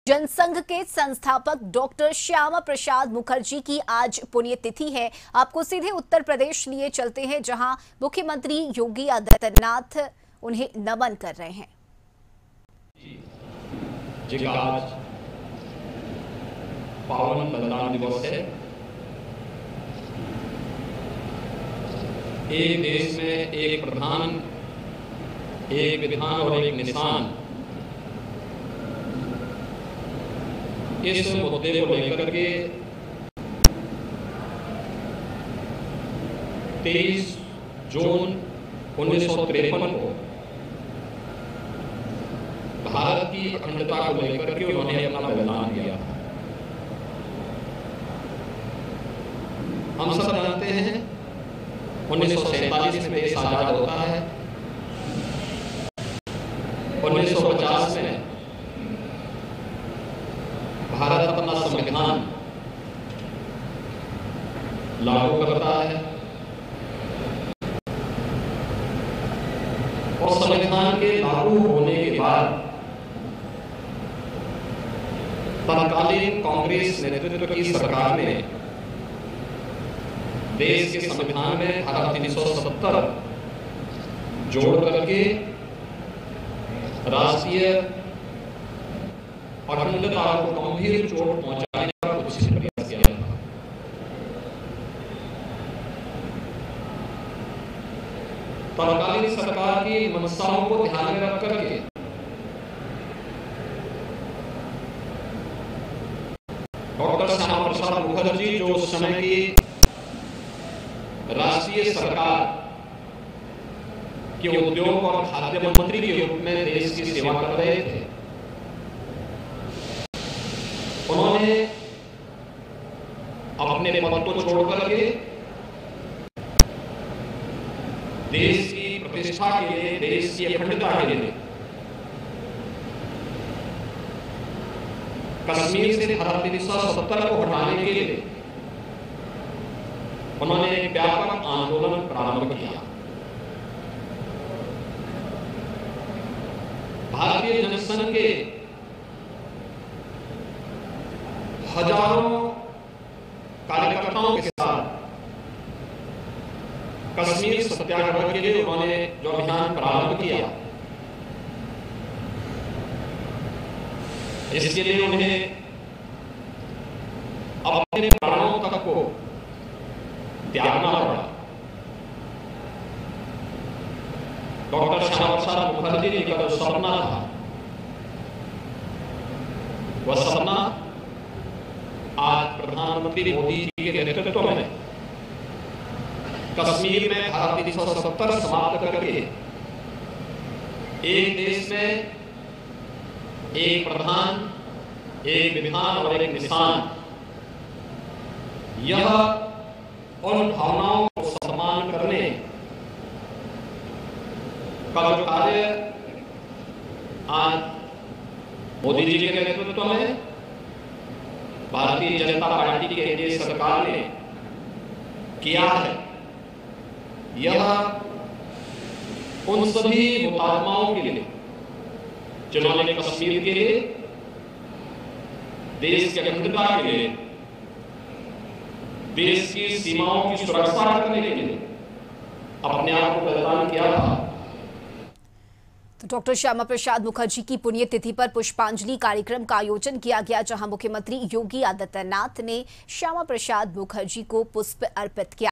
जनसंघ के संस्थापक डॉक्टर श्यामा प्रसाद मुखर्जी की आज पुण्यतिथि है। आपको सीधे उत्तर प्रदेश लिए चलते हैं, जहां मुख्यमंत्री योगी आदित्यनाथ उन्हें नमन कर रहे हैं। आज पावन बलिदान दिवस है। एक देश में एक प्रधान, एक विधान और एक निशान, इस मुद्दे को लेकर के 23 जून 1953 को भारत की अखंडता को लेकर के उन्होंने अपना बलिदान दिया। हम सब जानते हैं 1947 में देश आजाद होता है। 1950 में भारत अपना संविधान लागू करता है और संविधान के लागू होने के बाद तत्कालीन कांग्रेस नेतृत्व की सरकार ने देश के संविधान में धारा 370 जोड़ करके राष्ट्रीय अखंडता को गंभीर चोट पहुंचाने का कोशिश प्रयास किया था। तत्कालीन सरकार की मंशाओं को ध्यान में रख करके डॉक्टर श्यामा प्रसाद मुखर्जी, जो उस समय की राष्ट्रीय सरकार के उद्योग और खाद्य मंत्री के रूप में देश की सेवा कर रहे थे, उन्होंने अपने पद को छोड़ करके देश की प्रतिष्ठा के लिए, देश की अखंडता के लिए कश्मीर से धारा 370 को हटाने के लिए उन्होंने एक व्यापक आंदोलन प्रारंभ किया। भारतीय जनसंघ के हजारों कार्यकर्ताओं के साथ कश्मीर सत्याग्रह के लिए उन्होंने जो अभियान प्रारंभ किया, इसके लिए उन्हें अपने प्राणों तक को त्यागना पड़ा। डॉक्टर श्यामा प्रसाद मुखर्जी जी का जो सपना था, वह सपना आज प्रधानमंत्री मोदी जी के नेतृत्व में कश्मीर में धारा 370 समाप्त करके एक देश में एक प्रधान, एक विधान और एक निशान, यह उन भावनाओं को सम्मान करने का जो कार्य आज मोदी जी के नेतृत्व में भारतीय जनता पार्टी की एनडीए सरकार ने किया है, यह उन सभी हुतात्माओं के लिए जिन्होंने कश्मीर के लिए, देश की अखंडता के लिए, देश की सीमाओं की सुरक्षा करने के लिए अपने आप को बलिदान किया था। तो डॉक्टर श्यामा प्रसाद मुखर्जी की पुण्यतिथि पर पुष्पांजलि कार्यक्रम का आयोजन किया गया, जहां मुख्यमंत्री योगी आदित्यनाथ ने श्यामा प्रसाद मुखर्जी को पुष्प अर्पित किया।